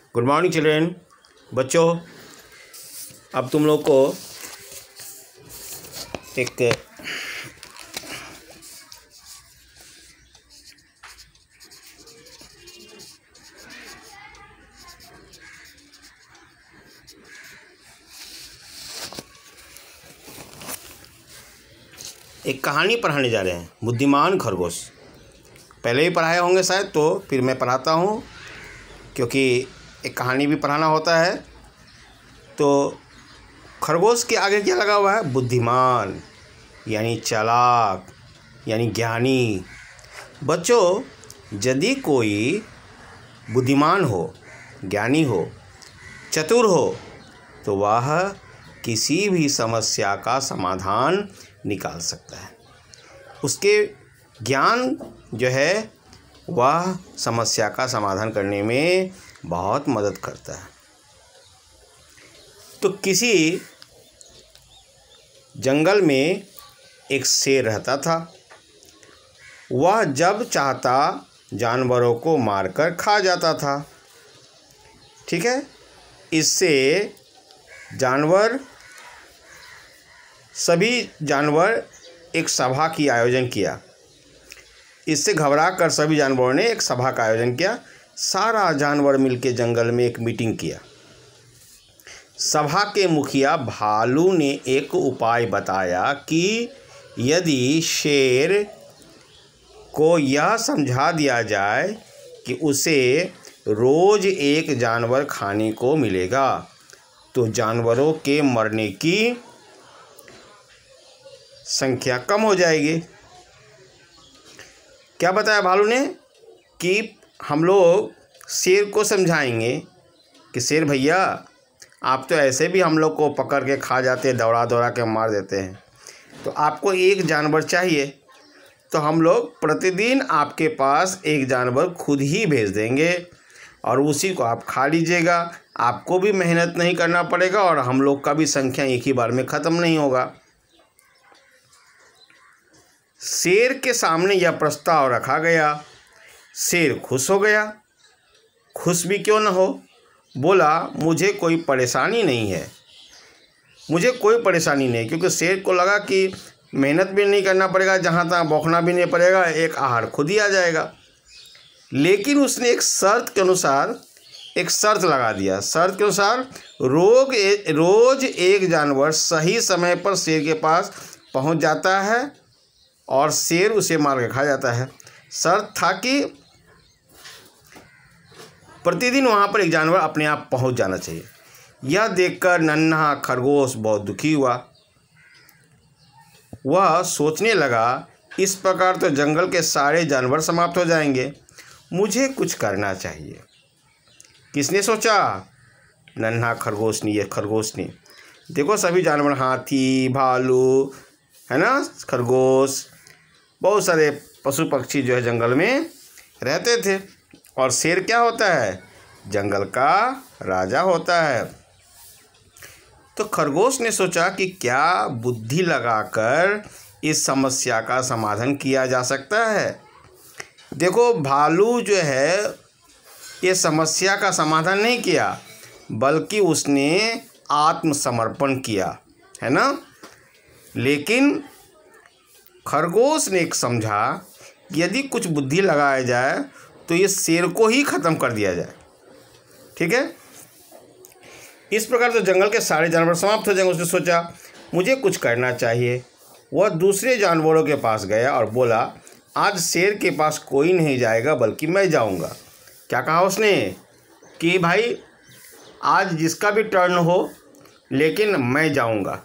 Good morning children. बच्चों, अब तुम लोग को एक कहानी पढ़ाने जा रहे हैं, बुद्धिमान खरगोश। पहले ही पढ़ाए होंगे शायद, तो फिर मैं पढ़ाता हूँ क्योंकि एक कहानी भी पढ़ाना होता है। तो खरगोश के आगे क्या लगा हुआ है? बुद्धिमान, यानी चालाक, यानी ज्ञानी। बच्चों, यदि कोई बुद्धिमान हो, ज्ञानी हो, चतुर हो, तो वह किसी भी समस्या का समाधान निकाल सकता है। उसके ज्ञान जो है वह समस्या का समाधान करने में बहुत मदद करता है। तो किसी जंगल में एक शेर रहता था। वह जब चाहता जानवरों को मारकर खा जाता था। ठीक है, इससे सभी जानवर एक सभा की आयोजन किया। इससे घबरा कर सभी जानवरों ने एक सभा का आयोजन किया। सारा जानवर मिलकर जंगल में एक मीटिंग किया। सभा के मुखिया भालू ने एक उपाय बताया कि यदि शेर को यह समझा दिया जाए कि उसे रोज एक जानवर खाने को मिलेगा, तो जानवरों के मरने की संख्या कम हो जाएगी। क्या बताया भालू ने कि हम लोग शेर को समझाएंगे कि शेर भैया, आप तो ऐसे भी हम लोग को पकड़ के खा जाते हैं, दौड़ा दौड़ा के मार देते हैं, तो आपको एक जानवर चाहिए, तो हम लोग प्रतिदिन आपके पास एक जानवर खुद ही भेज देंगे और उसी को आप खा लीजिएगा। आपको भी मेहनत नहीं करना पड़ेगा और हम लोग का भी संख्या एक ही बार में ख़त्म नहीं होगा। शेर के सामने यह प्रस्ताव रखा गया। शेर खुश हो गया। खुश भी क्यों न हो, बोला, मुझे कोई परेशानी नहीं है, मुझे कोई परेशानी नहीं, क्योंकि शेर को लगा कि मेहनत भी नहीं करना पड़ेगा, जहाँ तहाँ बौखना भी नहीं पड़ेगा, एक आहार खुद ही आ जाएगा। लेकिन उसने एक शर्त लगा दिया। शर्त के अनुसार रोज एक जानवर सही समय पर शेर के पास पहुँच जाता है और शेर उसे मार के खा जाता है। शर्त था कि प्रतिदिन वहाँ पर एक जानवर अपने आप पहुँच जाना चाहिए। यह देखकर नन्हा खरगोश बहुत दुखी हुआ। वह सोचने लगा, इस प्रकार तो जंगल के सारे जानवर समाप्त हो जाएंगे, मुझे कुछ करना चाहिए। किसने सोचा? नन्हा खरगोश ने। देखो, सभी जानवर, हाथी, भालू, है ना, खरगोश, बहुत सारे पशु पक्षी जो है जंगल में रहते थे। और शेर क्या होता है? जंगल का राजा होता है। तो खरगोश ने सोचा कि क्या बुद्धि लगाकर इस समस्या का समाधान किया जा सकता है। देखो, भालू जो है ये समस्या का समाधान नहीं किया, बल्कि उसने आत्मसमर्पण किया, है ना। लेकिन खरगोश ने एक समझा कि यदि कुछ बुद्धि लगाया जाए तो ये शेर को ही ख़त्म कर दिया जाए। ठीक है, इस प्रकार तो जंगल के सारे जानवर समाप्त हो जाएंगे। उसने सोचा, मुझे कुछ करना चाहिए। वह दूसरे जानवरों के पास गया और बोला, आज शेर के पास कोई नहीं जाएगा, बल्कि मैं जाऊंगा। क्या कहा उसने कि भाई, आज जिसका भी टर्न हो, लेकिन मैं जाऊंगा।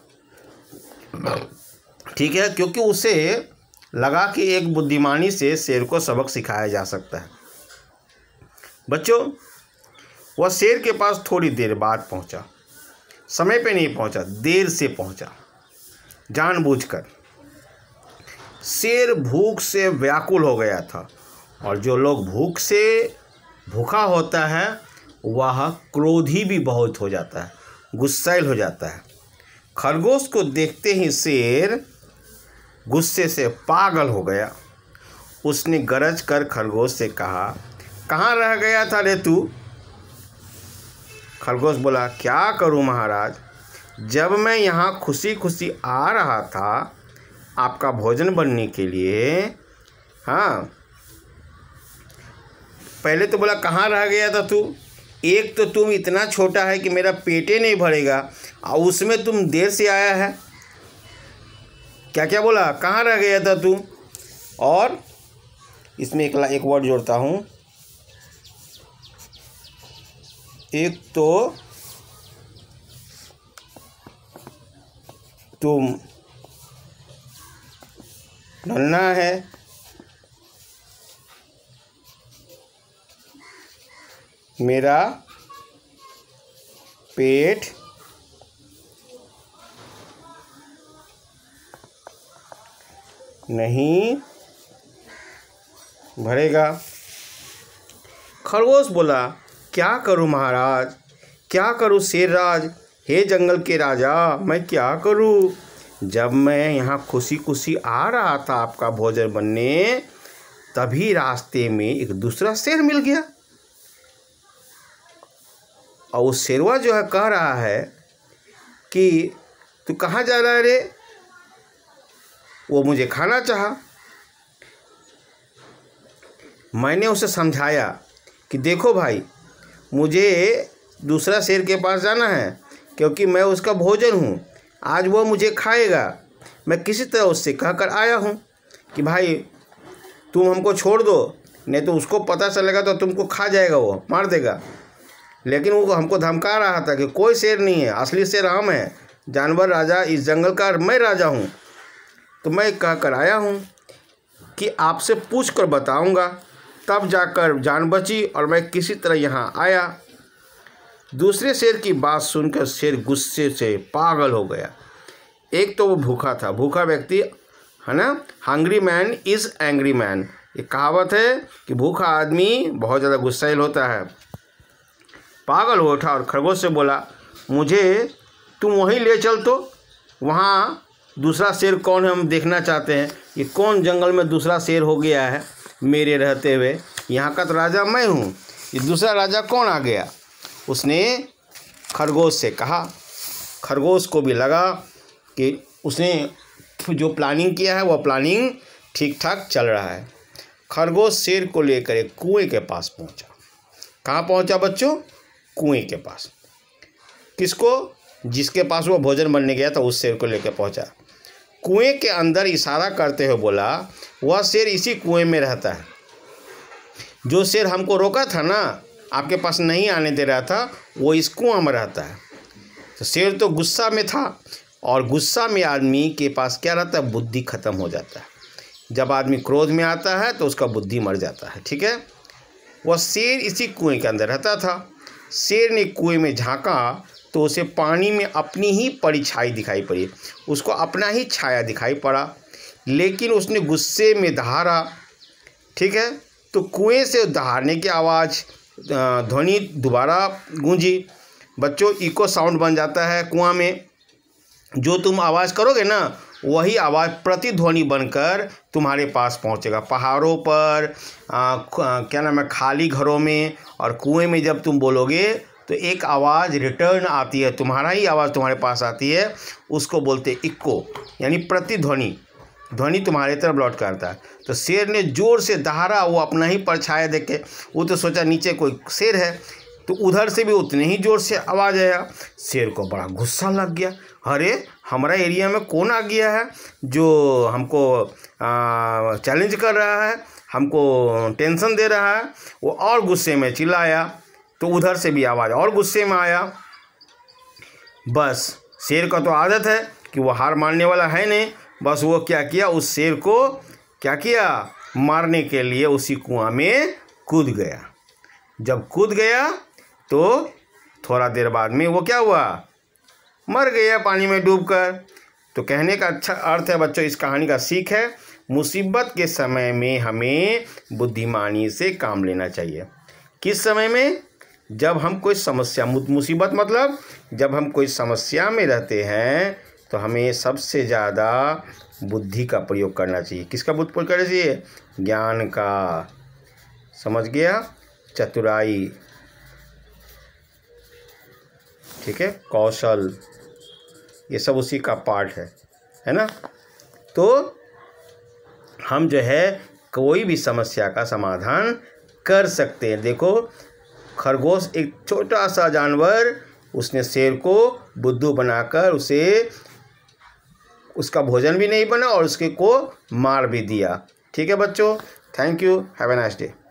ठीक है, क्योंकि उसे लगा कि एक बुद्धिमानी से शेर को सबक सिखाया जा सकता है। बच्चों, वह शेर के पास थोड़ी देर बाद पहुंचा। समय पे नहीं पहुंचा, देर से पहुंचा, जानबूझकर। शेर भूख से व्याकुल हो गया था, और जो लोग भूखा होता है वह क्रोधी भी बहुत हो जाता है, गुस्सैल हो जाता है। खरगोश को देखते ही शेर गुस्से से पागल हो गया। उसने गरज कर खरगोश से कहा, कहाँ रह गया था रे तू? खरगोश बोला, क्या करूं महाराज, जब मैं यहाँ खुशी खुशी आ रहा था आपका भोजन बनने के लिए, हाँ, पहले तो बोला कहाँ रह गया था तू, एक तो तुम इतना छोटा है कि मेरा पेटे नहीं भरेगा और उसमें तुम देर से आया है। क्या क्या बोला, कहाँ रह गया था तू। और इसमें एक वर्ड जोड़ता हूँ, एक तो तुम नन्हा है, मेरा पेट नहीं भरेगा। खरगोश बोला, क्या करूं महाराज, क्या करूं शेरराज, हे जंगल के राजा, मैं क्या करूं, जब मैं यहाँ खुशी खुशी आ रहा था आपका भोजन बनने, तभी रास्ते में एक दूसरा शेर मिल गया और उस शेरवा जो है कह रहा है कि तू कहाँ जा रहा है रे। वो मुझे खाना चाहा। मैंने उसे समझाया कि देखो भाई, मुझे दूसरा शेर के पास जाना है क्योंकि मैं उसका भोजन हूँ, आज वो मुझे खाएगा। मैं किसी तरह उससे कहकर आया हूँ कि भाई तुम हमको छोड़ दो, नहीं तो उसको पता चलेगा तो तुमको खा जाएगा, वो मार देगा। लेकिन वो हमको धमका रहा था कि कोई शेर नहीं है, असली शेर हम हैं, जानवर राजा इस जंगल का मैं राजा हूँ। तो मैं कहकर आया हूँ कि आपसे पूछ कर बताऊँगा, तब जाकर जान बची और मैं किसी तरह यहाँ आया। दूसरे शेर की बात सुनकर शेर गुस्से से पागल हो गया। एक तो वो भूखा था, भूखा व्यक्ति है ना, hungry man is angry man, ये कहावत है कि भूखा आदमी बहुत ज़्यादा गुस्सैल होता है। पागल हो उठा और खरगोश से बोला, मुझे तुम वहीं ले चल, तो वहाँ दूसरा शेर कौन है हम देखना चाहते हैं, ये कौन जंगल में दूसरा शेर हो गया है मेरे रहते हुए, यहाँ का तो राजा मैं हूँ, ये दूसरा राजा कौन आ गया। उसने खरगोश से कहा। खरगोश को भी लगा कि उसने जो प्लानिंग किया है वह प्लानिंग ठीक ठाक चल रहा है। खरगोश शेर को लेकर एक कुएं के पास पहुंचा। कहाँ पहुंचा बच्चों, कुएं के पास। किसको, जिसके पास वो भोजन बनने गया था उस शेर को लेकर पहुंचा। कुएं के अंदर इशारा करते हुए बोला, वह शेर इसी कुएं में रहता है, जो शेर हमको रोका था ना, आपके पास नहीं आने दे रहा था, वो इस कुआं में रहता है। तो शेर तो गुस्सा में था, और गुस्सा में आदमी के पास क्या रहता है, बुद्धि खत्म हो जाता है। जब आदमी क्रोध में आता है तो उसका बुद्धि मर जाता है, ठीक है। वह शेर इसी कुएं के अंदर रहता था। शेर ने कुएं में झांका तो उसे पानी में अपनी ही परछाई दिखाई पड़ी, उसको अपना ही छाया दिखाई पड़ा, लेकिन उसने गुस्से में दहाड़ा, ठीक है। तो कुएं से दहाड़ने की आवाज़, ध्वनि दोबारा गूंजी। बच्चों, इको साउंड बन जाता है कुआं में, जो तुम आवाज़ करोगे ना वही आवाज़ प्रतिध्वनि बनकर तुम्हारे पास पहुंचेगा। पहाड़ों पर, क्या नाम है, खाली घरों में और कुएं में जब तुम बोलोगे तो एक आवाज़ रिटर्न आती है, तुम्हारा ही आवाज़ तुम्हारे पास आती है, उसको बोलते इक्को, यानी प्रतिध्वनि, ध्वनि तुम्हारे तरफ लौट कर आता है। तो शेर ने जोर से दहाड़ा, वो अपना ही परछाया देख के, वो तो सोचा नीचे कोई शेर है, तो उधर से भी उतने ही जोर से आवाज़ आया। शेर को बड़ा गुस्सा लग गया, अरे हमारा एरिया में कौन आ गया है जो हमको चैलेंज कर रहा है, हमको टेंशन दे रहा है। वो और गुस्से में चिल्लाया, तो उधर से भी आवाज़ और गुस्से में आया। बस शेर का तो आदत है कि वो हार मानने वाला है नहीं, बस वो क्या किया, उस शेर को क्या किया, मारने के लिए उसी कुआं में कूद गया। जब कूद गया तो थोड़ा देर बाद में वो क्या हुआ, मर गया पानी में डूबकर। तो कहने का अच्छा अर्थ है बच्चों, इस कहानी का सीख है, मुसीबत के समय में हमें बुद्धिमानी से काम लेना चाहिए। किस समय में, जब हम कोई समस्या, मुसीबत मतलब जब हम कोई समस्या में रहते हैं तो हमें सबसे ज़्यादा बुद्धि का प्रयोग करना चाहिए। किसका बुद्धि प्रयोग करना चाहिए, ज्ञान का, समझ गया, चतुराई। ठीक है, कौशल, ये सब उसी का पार्ट है ना। तो हम जो है कोई भी समस्या का समाधान कर सकते हैं। देखो खरगोश एक छोटा सा जानवर, उसने शेर को बुद्धू बनाकर उसे उसका भोजन भी नहीं बना और उसके को मार भी दिया। ठीक है बच्चों, thank you, have a nice day.